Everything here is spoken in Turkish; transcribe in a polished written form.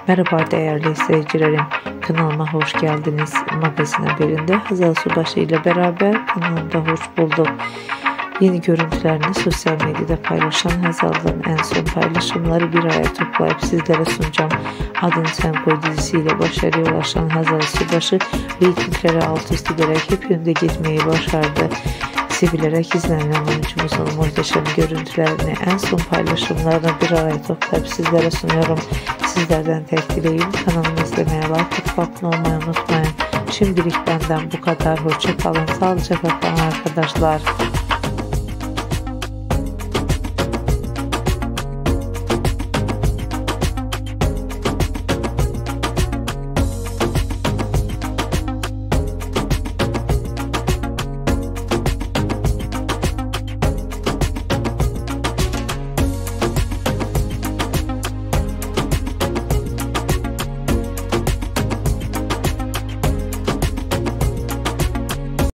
Merhaba değerli izleyicilerim, kanalıma hoş geldiniz. Magazin haberinde Hazal Subaşı ile beraber kanalımda hoş bulduk. Yeni görüntülerini sosyal medyada paylaşan Hazal'ın en son paylaşımları bir araya toplayıp sizlere sunacağım. Adını Sen Koy dizisiyle başarıya ulaşan Hazal Subaşı reytingleri alt üst ederek hep yönde gitmeyi başardı. Sevilerek izlenen oyuncumuzun muhteşem görüntülerini, en son paylaşımlarını bir araya toplayıp sizlere sunuyorum. Sizlerden tek dileğim kanalımı izlemeye, like atıp abone olmayı unutmayın. Şimdilik benden bu kadar. Hoşça kalın, sağlıcakla kalın arkadaşlar.